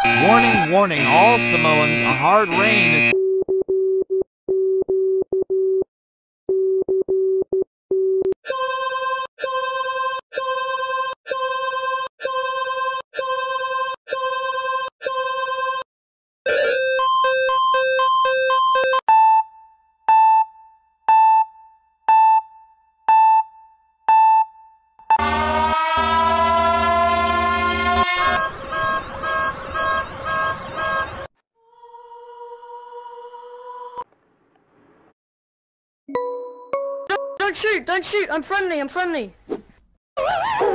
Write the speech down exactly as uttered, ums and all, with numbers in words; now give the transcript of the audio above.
Warning, warning, all Samoans, a hard rain is... Don't shoot! Don't shoot! I'm friendly! I'm friendly!